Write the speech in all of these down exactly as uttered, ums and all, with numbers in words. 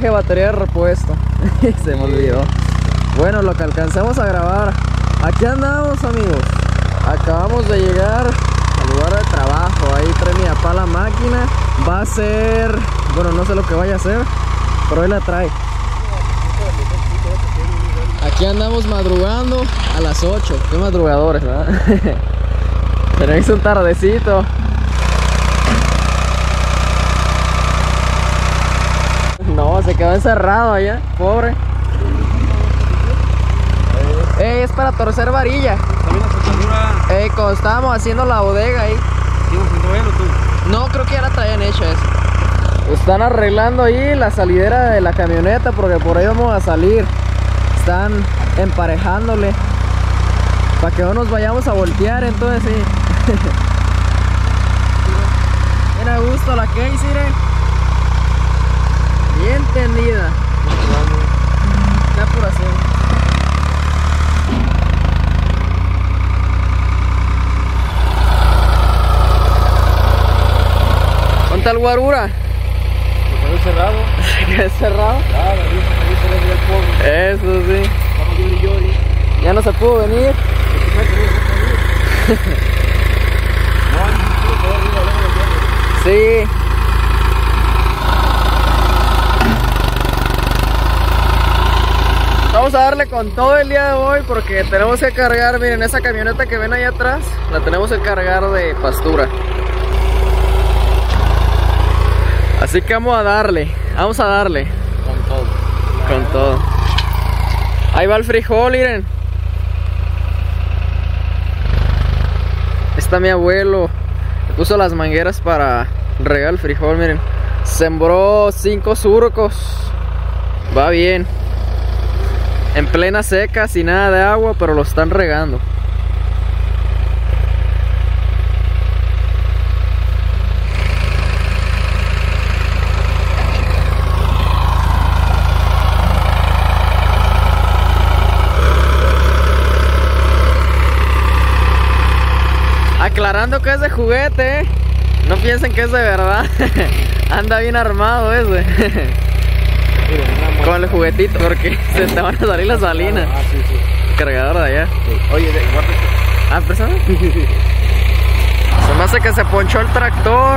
traje batería de repuesto. Se me olvidó. Bueno, lo que alcanzamos a grabar. Aquí andamos, amigos. Acabamos de llegar al lugar de trabajo. Ahí trae mi papá la máquina. Va a ser... Bueno, no sé lo que vaya a hacer, pero hoy la trae. Aquí andamos madrugando a las ocho. Qué madrugadores, ¿verdad? Tenéis un tardecito. No, se quedó encerrado allá, pobre. Ey, es para torcer varilla. Ey, cuando estábamos haciendo la bodega ahí. No, creo que ya la traían hecha eso. Están arreglando ahí la salidera de la camioneta porque por ahí vamos a salir. Están emparejándole para que no nos vayamos a voltear, entonces sí. Era gusto la case, ¿eh? Bien tendida. Qué apuración. ¿Dónde está el guarura? Se quedó cerrado. Se quedó cerrado. Claro, ahí se ve el polvo. Eso sí. Estamos llori llori. Ya no se pudo venir. Sí. Vamos a darle con todo el día de hoy porque tenemos que cargar, miren, esa camioneta que ven ahí atrás, la tenemos que cargar de pastura. Así que vamos a darle, vamos a darle. Con todo. Con todo. Ahí va el frijol, miren. Está mi abuelo. Le puso las mangueras para regar el frijol, miren. Sembró cinco surcos. Va bien. En plena seca, sin nada de agua, pero lo están regando. Aclarando que es de juguete, ¿eh? No piensen que es de verdad. Anda bien armado ese. Con el juguetito, porque se te van a salir las salinas. Ah, sí, sí. Cargador de allá. Sí. Oye, guarda. Ah, ¿persona? Se me hace que se ponchó el tractor.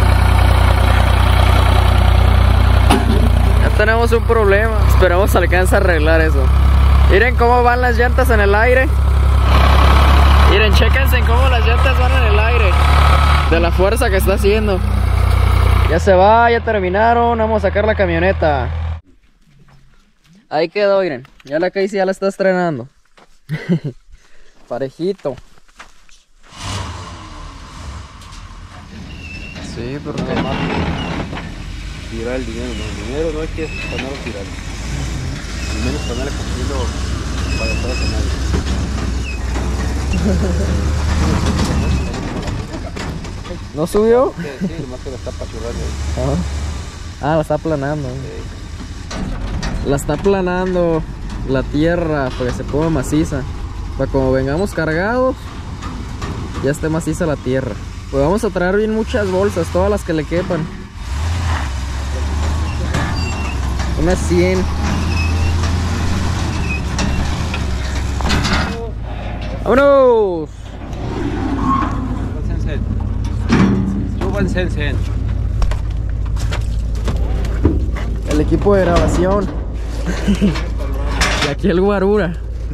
Ya tenemos un problema. Esperamos alcance a arreglar eso. Miren cómo van las llantas en el aire. Miren, chéquense cómo las llantas van en el aire. De la fuerza que está haciendo. Ya se va, ya terminaron. Vamos a sacar la camioneta. Ahí quedó, miren. Ya la Casey ya la está estrenando. Parejito. Sí, porque... Tirar el dinero, no. El dinero no hay que ponerlo a tirar. Al menos ponerle construirlo para todos a nadie. ¿No subió? Sí, sí, nomás que la está apachurrando. Ah, la está aplanando. La está aplanando la tierra para que se ponga maciza. Para como vengamos cargados, ya esté maciza la tierra. Pues vamos a traer bien muchas bolsas, todas las que le quepan. Unas cien. ¡Vámonos! El equipo de grabación. Y aquí el guarura.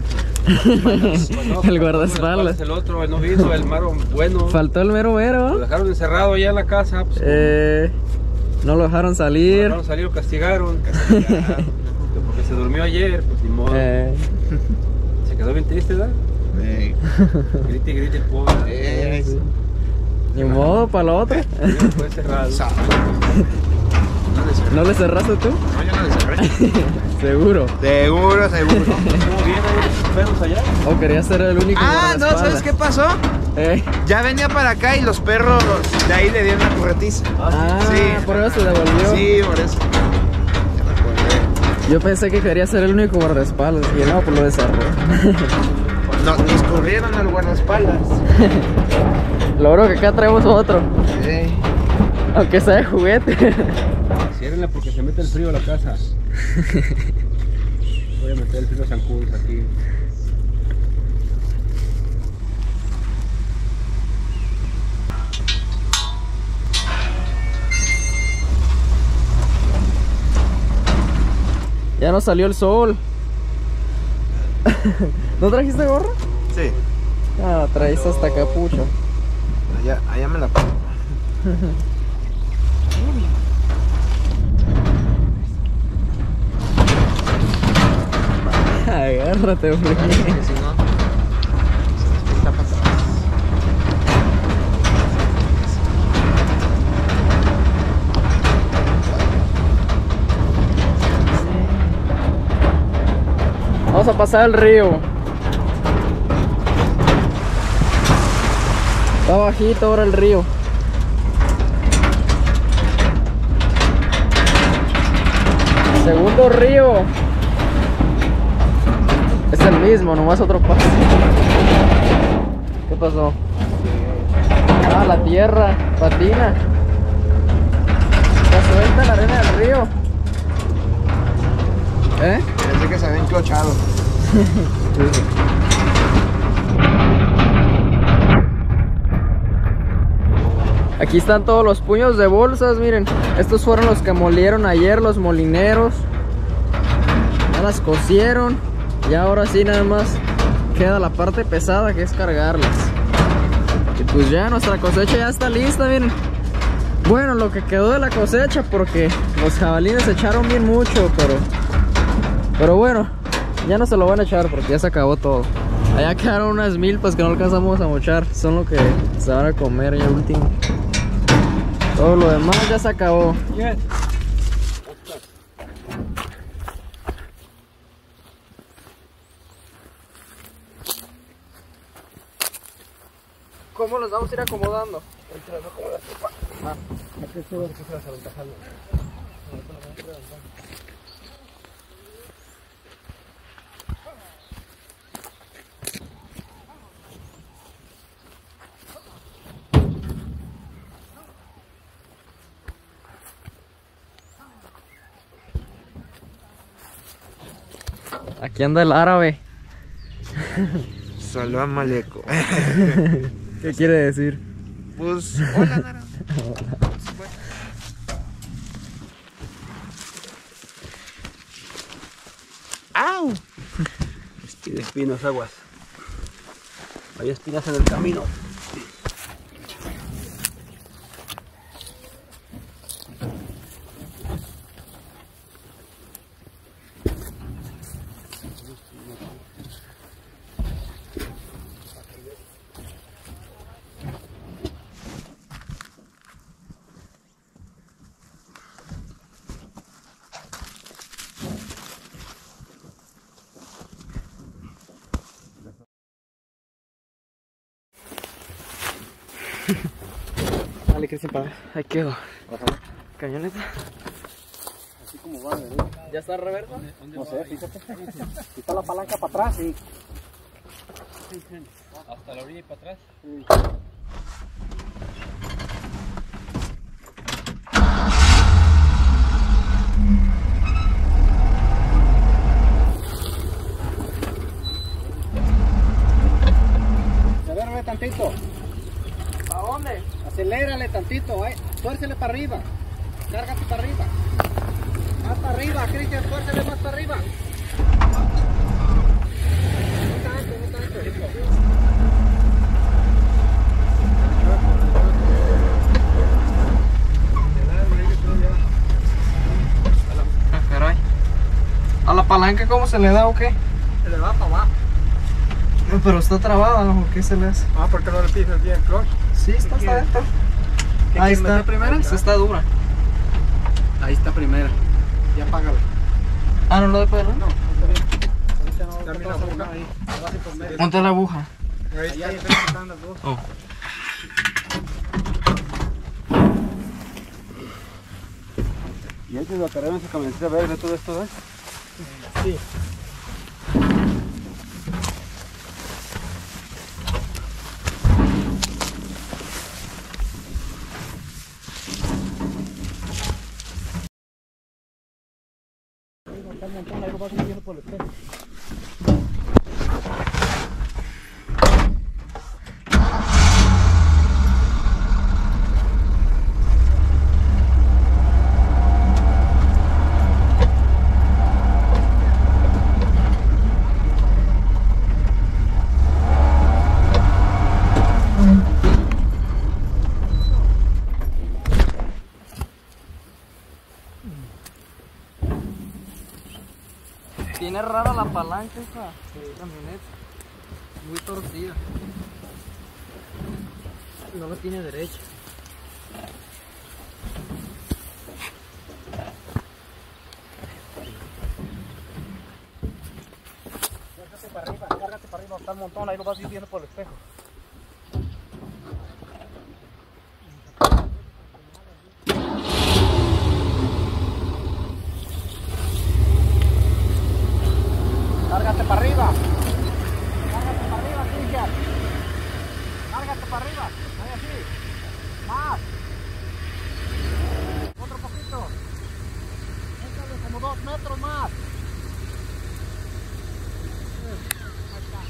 El guardaespaldas. El otro, el no vino, el mero bueno. Faltó el mero mero. Lo dejaron encerrado allá en la casa. Pues, eh, no lo dejaron salir. No lo dejaron salir, lo castigaron. castigaron porque se durmió ayer, pues ni modo. Eh. Se quedó bien triste, ¿verdad? Eh. Grite, grite el pobre. Eh. Sí. Ni modo, para lo otro. Fue cerrado. ¿No le cerraste tú? No, yo no le cerré. ¿Seguro? Seguro, seguro. ¿Cómo vienen los perros allá? ¿O querías ser el único? Ah, no, ¿sabes qué pasó? ¿Eh? Ya venía para acá y los perros de ahí le dieron una corretiza. Ah, sí. Por eso se devolvió. Sí, por eso. Ya me acordé. Yo pensé que quería ser el único guardaespaldas. Y no, pues lo desarró. No, nos corrieron al guardaespaldas. Lo bueno que acá traemos otro. Sí. Aunque sea de juguete. Sí, Ciérrenla porque se mete el frío a la casa. Voy a meter el frío zancudos aquí. Ya nos salió el sol. ¿No trajiste gorra? Sí. Ah, traíste hasta capucha. Allá, allá me la pongo. Agárrate, hombre. Si no, se nos pinta para atrás. Vamos a pasar el río. Está bajito ahora el río. Segundo río. Es el mismo, nomás otro paso. ¿Qué pasó? Ah, la tierra patina. Está suelta la arena del río. ¿Eh? Pensé que se había enclochado. Aquí están todos los puños de bolsas, miren. Estos fueron los que molieron ayer los molineros. Ya las cosieron. Y ahora sí nada más queda la parte pesada, que es cargarlas. Y pues ya nuestra cosecha ya está lista, miren. Bueno, lo que quedó de la cosecha, porque los jabalines echaron bien mucho, pero Pero bueno, ya no se lo van a echar porque ya se acabó todo. Allá quedaron unas milpas que no alcanzamos a mochar. Son lo que se van a comer ya último. Todo lo demás ya se acabó. ¿Cómo los vamos a ir acomodando? Aquí anda el árabe. Salam Maleco. ¿Qué quiere decir? Pues, hola, Nara. ¡Au! Tiene espinos, aguas. Hay espinas en el camino. Dale, Cristian, para. Ahí quedó. Cañoneta. Así como va, ¿verdad? ¿Ya está reversa? No sé, fíjate. Si está la palanca para atrás, sí. Hasta la orilla y para atrás. Sí. Acélérale tantito. ¿A dónde? Acelérale tantito, eh. Tuércele para arriba. Cárgate para arriba. Más para arriba, Cristian, tuércele más para arriba. No tanto, no tanto. Ah, caray. ¿A la palanca cómo se le da o qué? Se le va para abajo. No, pero está trabada, ¿no? ¿Qué se le hace? Ah, porque no le pisas bien el clutch. Sí, está, está adentro. Ahí está. primera? Esa está dura. Ahí está primera. Ya apágala. Ah, ¿no lo de poder, no? No, está bien. Ahorita no. Dame la boca. Ahí. Ponte la aguja. Ahí está. Ahí están las dos. Oh. Y antes de cargar esa camioneta verde, todo esto, ¿eh? Sí. Está el montón, ahí lo vas viendo por el espejo. Tiene rara la palanca esa camioneta, muy torcida, no la tiene derecha. Cárgate para arriba, cárgate para arriba, está el montón, ahí lo vas viendo por el espejo. Cárgate para arriba. Cárgate para arriba, Cristian. Cárgate para arriba. Ahí así. Más. Otro poquito. Échale como dos metros más. Ahí está.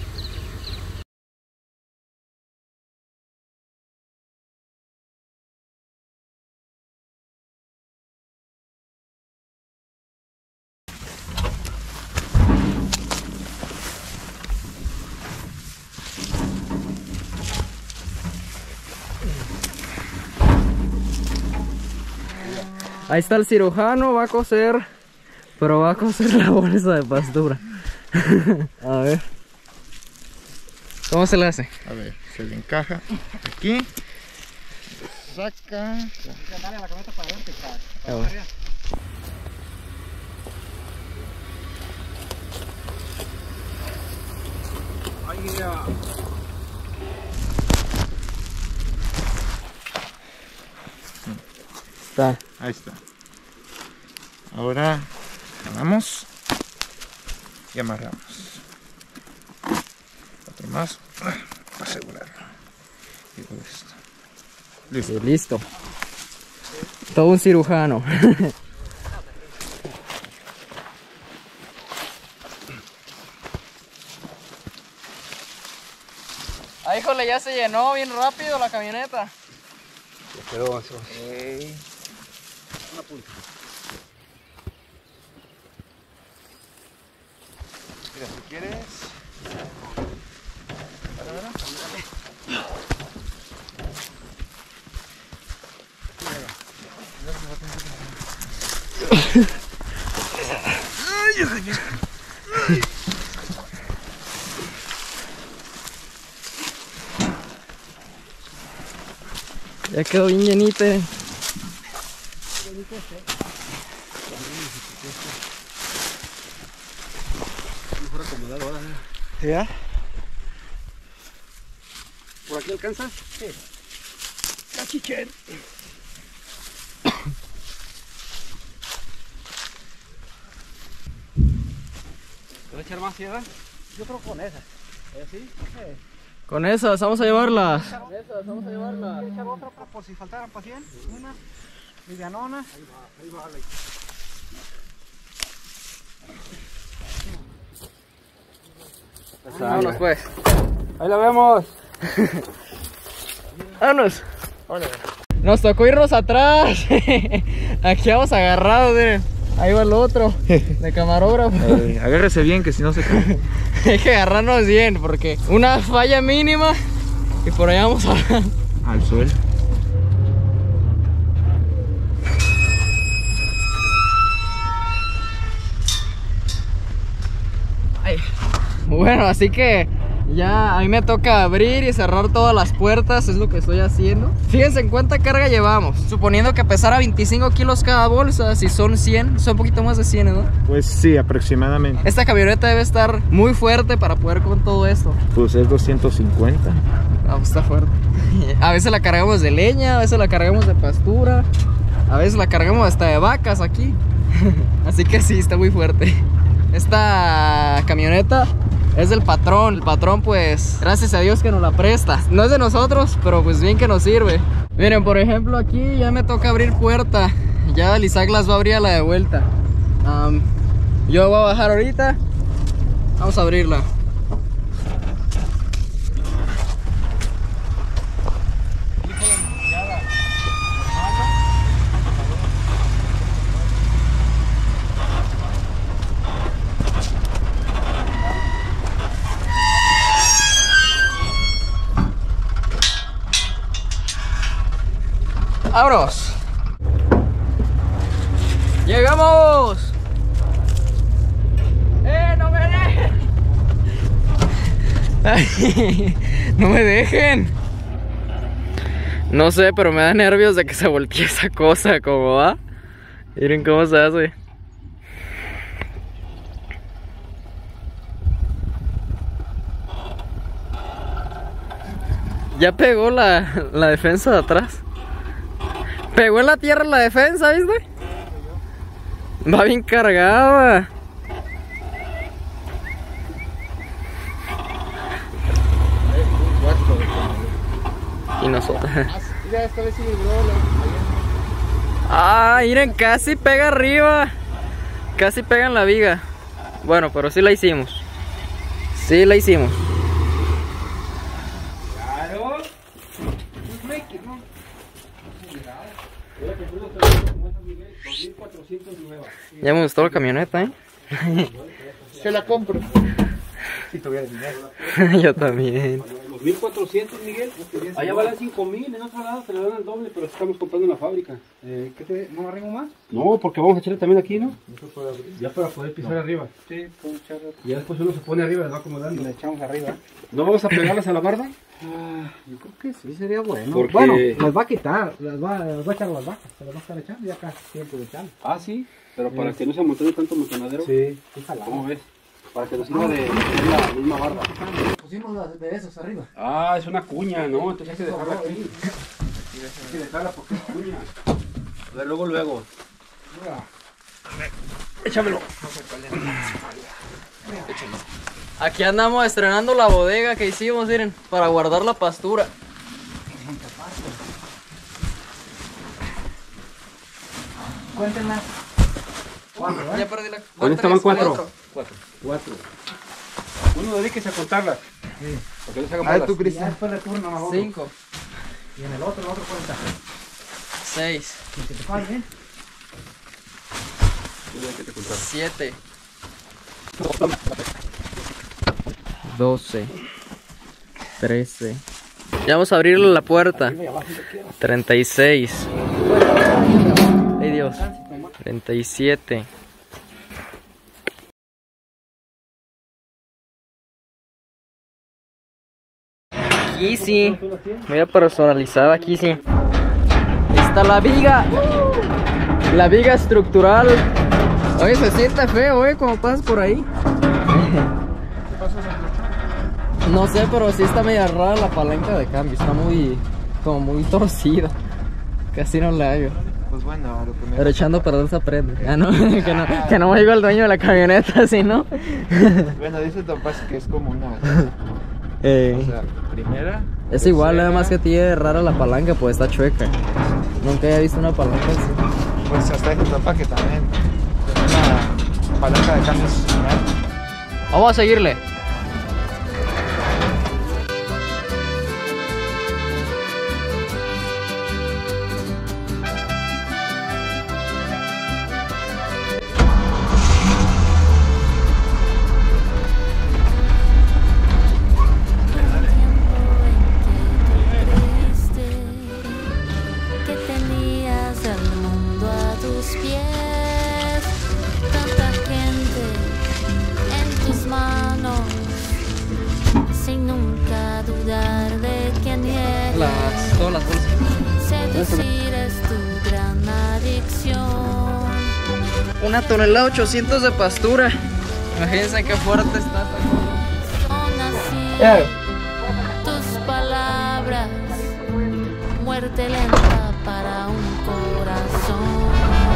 Ahí está el cirujano, va a coser, pero va a coser la bolsa de pastura. A ver. ¿Cómo se le hace? A ver, se le encaja aquí. Saca. Dale la camioneta para adelante, cara. Ah, bueno. Ay, mira. Está. Ahí está. Ahora jalamos y amarramos. Otro más para asegurar. Y todo esto. Listo. Sí, listo. Todo un cirujano. Ay, híjole, ya se llenó bien rápido la camioneta. Quedó eso. Okay. Una punta. Mira, si quieres. Ya quedó bien llenita. Mejor acomodado ahora. ¿Ya? ¿Por aquí alcanza? Sí. Cachichen. ¿Te voy a echar más tierra? Yo creo con esa. ¿Es así? Sí. Con esas vamos a llevarlas. Esas vamos a llevarlas. Voy a echar otra por si faltaran para cien. Una. Livianona. Ahí va, ahí va. Vámonos pues. Ahí la vemos. Vámonos. Nos tocó irnos atrás. Aquí vamos agarrados, miren. Ahí va el otro, de camarógrafo. Eh, agárrese bien que si no se cae. Hay que agarrarnos bien porque una falla mínima y por allá vamos a... Al suelo. Ay. Bueno, así que ya a mí me toca abrir y cerrar todas las puertas, es lo que estoy haciendo. Fíjense en cuánta carga llevamos. Suponiendo que pesara veinticinco kilos cada bolsa, si son cien, son un poquito más de cien, ¿no? Pues sí, aproximadamente. Esta camioneta debe estar muy fuerte para poder con todo esto. Pues es doscientos cincuenta. Ah, pues está fuerte. A veces la cargamos de leña, a veces la cargamos de pastura, a veces la cargamos hasta de vacas aquí. Así que sí, está muy fuerte. Esta camioneta es del patrón. El patrón, pues, gracias a Dios que nos la presta. No es de nosotros, pero pues bien que nos sirve. Miren, por ejemplo, aquí ya me toca abrir puerta. Ya el Isaac las va a abrir a la de vuelta. um, Yo voy a bajar ahorita. Vamos a abrirla. ¡Vámonos! ¡Llegamos! ¡Eh, no me dejen! ¡No me dejen! No sé, pero me da nervios de que se voltee esa cosa, ¿cómo va? Miren cómo se hace. Ya pegó la, la defensa de atrás. Pegó en la tierra la defensa, ¿viste? Va bien cargada. Y nosotros. Ah, miren, casi pega arriba. Casi pega en la viga. Bueno, pero sí la hicimos. Sí la hicimos. Ya me gustó la camioneta, ¿eh? Se la compro. Si tuviera dinero. Yo también. Los mil cuatrocientos, Miguel. Allá valen cinco mil, en otro lado te lo dan el doble, pero estamos comprando en la fábrica. Eh, ¿qué te, ¿No arrimo más? No, porque vamos a echarle también aquí, ¿no? Ya para poder pisar no. arriba. Sí, puedo echarle. Y ya después uno se pone arriba y les va acomodando. Y le echamos arriba. ¿No vamos a pegarlas a la barda? Ah, yo creo que sí, sería bueno. Porque... Bueno, las va a quitar, las va, las va a echar a las vacas, se las va a estar echando ya casi tiempo de echarlas. Ah, sí, pero para sí. que no se amontone tanto montonadero. Sí, ¿cómo ves? Para que nos sirva de, de la misma barda. Pusimos de esos arriba. Ah, es una cuña, ¿no? Entonces hay que dejarla aquí. Hay que dejarla porque es cuña. A ver, luego, luego. Échamelo. Aquí andamos estrenando la bodega que hicimos, miren, para guardar la pastura. Cuéntenla. Cuatro, ya perdí la... ¿Dónde estaban cuatro? Cuatro. Cuatro. Cuatro. Uno dedíquese a contarlas. Sí. Porque no se hagan A ver bolas. tú, Cristian. Después le turno a nosotros. Cinco. Y en el otro, el otro cuenta. Seis. Y que te falte. Siete. Doce. Trece. Ya vamos a abrirle la puerta. Treinta y seis. Ay Dios. Treinta y siete. Aquí sí. Voy a personalizar aquí sí. Ahí está la viga. La viga estructural. Oye, se siente feo, eh, como pasas por ahí. No sé, pero sí está media rara la palanca de cambio. Está muy, como muy torcida. Casi no la hago. Pues bueno, lo primero. Pero echando a perder se aprende. Ah, no, que no, que no me diga el dueño de la camioneta, así, ¿no? Bueno, dice Don Paz que es como una. Eh, O sea, primera. es igual, nada más que tiene rara la palanca, pues está chueca. Nunca había visto una palanca así. Pues hasta dice Don Paz que también tiene una palanca de cambios similar. Vamos a seguirle. Las, todas las bolsas. Seducir es tu gran adicción. Una tonelada ochocientos de pastura. Imagínense qué fuerte está. Son así Yeah. tus palabras, muerte lenta para un corazón.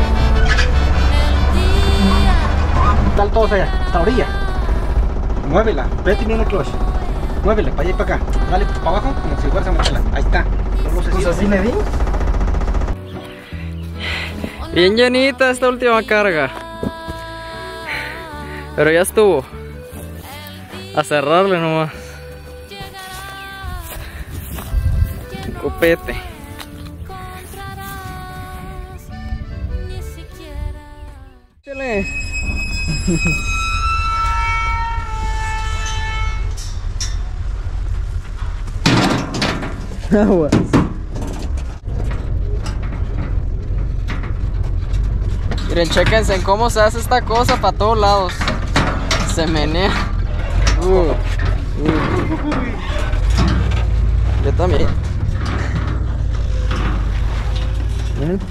El día Dale todos allá, hasta la orilla. Muévela, vete bien el clutch. Muévela, para allá y para acá. Dale para abajo como si fueras a meterla. Ahí está. Pues así le di. Bien llenita esta última carga. Pero ya estuvo. A cerrarle nomás. Copete. Chale. Aguas. Miren, chéquense en cómo se hace esta cosa para todos lados. Se menea. Uh, uh. Yo también. Miren.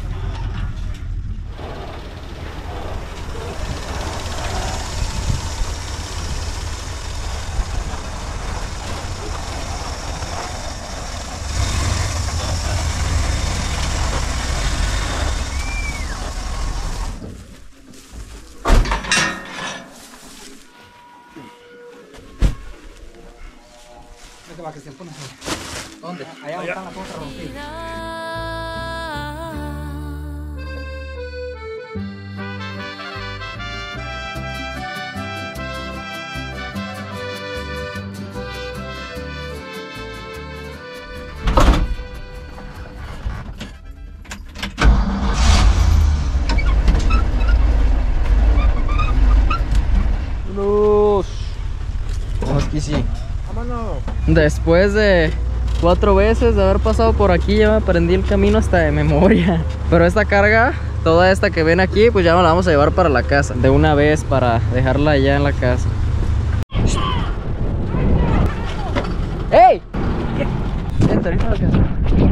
Va, que se pone así. ¿Dónde? Allá donde están las cosas rompidas. Vámonos. Vamos que sí. Vámonos. Después de cuatro veces de haber pasado por aquí, ya me aprendí el camino hasta de memoria. Pero esta carga, toda esta que ven aquí, pues ya nos la vamos a llevar para la casa de una vez, para dejarla allá en la casa. ¡Ey! Vente, ahorita a la casa.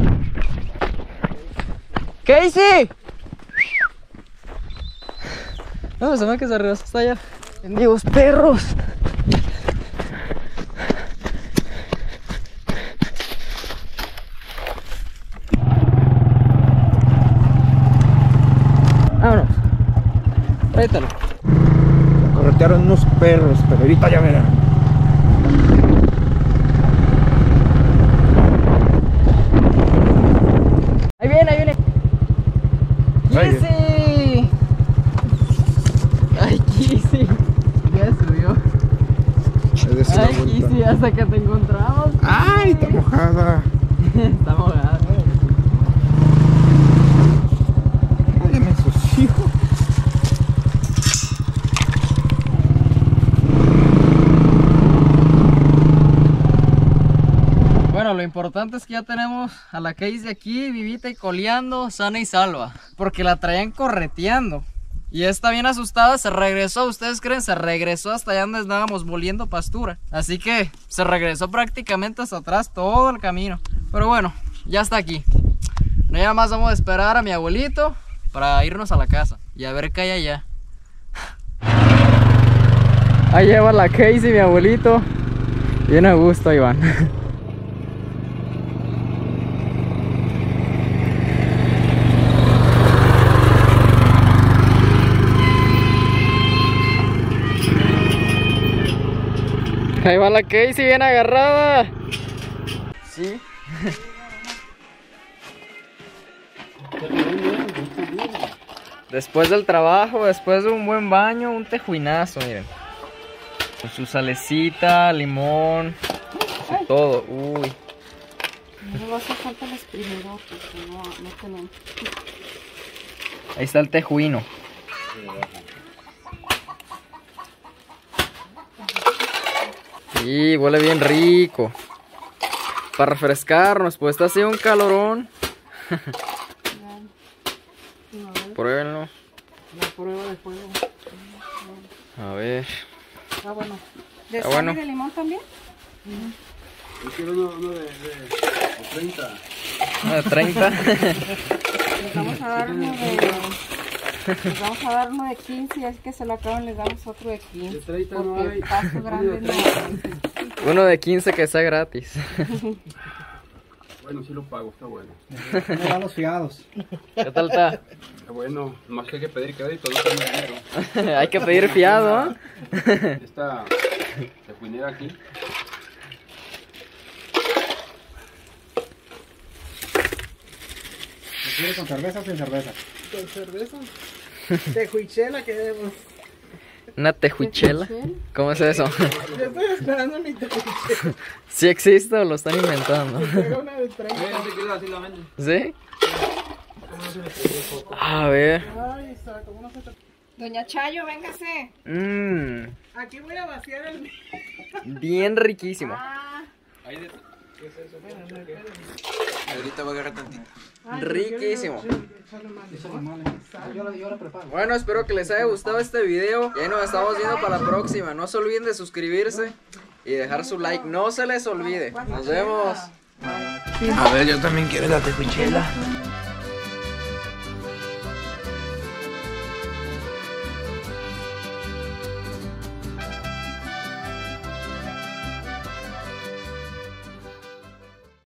¡Casey! No, se me ve que se regresó hasta allá. ¡Bendigos perros! Vámonos. Rétalo. Corretearon unos perros, pero ahorita ya verán. Ahí viene, ahí viene. Ahí ¡Kissy! ¡Ay, Kissy! Ya subió. ¡Ay, Kissy! Hasta que te encontramos. ¡Ay, está mojada! Está mojada. ¡Ay, me ensució! Bueno, lo importante es que ya tenemos a la Casey aquí, vivita y coleando, sana y salva. Porque la traían correteando. Y esta bien asustada se regresó, ¿ustedes creen? Se regresó hasta allá donde estábamos moliendo pastura. Así que se regresó prácticamente hasta atrás todo el camino. Pero bueno, ya está aquí. Nada más vamos a esperar a mi abuelito para irnos a la casa y a ver qué hay allá. Ahí lleva la Casey, mi abuelito. Bien a gusto, Iván. Ahí va la Casey bien agarrada. Sí. Después del trabajo, después de un buen baño, un tejuinazo, miren. Con su salecita, limón, su todo. Uy. No va a hacer falta el exprimidor porque no, no tenemos. Ahí está el tejuino. Sí, huele bien rico. Para refrescarnos, pues está haciendo un calorón. Pruébenlo. La prueba de fuego. A ver. Ah, bueno. ¿De Ah, sal bueno. y de limón también? Yo quiero uno, uno de, de, de treinta. Una de treinta. Les vamos a dar uno de... Les vamos a dar uno de quince y así que se lo acaban les damos otro de quince. De treinta no porque hay. paso grande no hay. Uno de quince que sea gratis. Bueno, sí lo pago, está bueno. No van los fiados. ¿Qué tal está? Está bueno, más que hay que pedir crédito, no está muy dinero. Hay que pedir fiado, ¿eh? Esta tejuinera aquí. ¿Lo quiere con cerveza o sin cerveza? Con cerveza. Tejuichela queremos. ¿Una tejuchela? ¿Tejuchel? ¿Cómo es eso? Yo estoy esperando mi tejuchela. ¿Sí existe o lo están inventando? Traigo una de treinta. ¿Sí? A ver. Ay, saco, uno se... Doña Chayo, véngase. Mmm. Aquí voy a vaciar el... Bien riquísimo. Ah, Ahorita voy a agarrar tantito. Riquísimo. Yo la, yo la preparo. Bueno, espero que les haya gustado este video. Y ahí nos estamos viendo para la próxima. No se olviden de suscribirse y dejar su like. No se les olvide. Nos vemos. A ver, yo también quiero la tejuchela.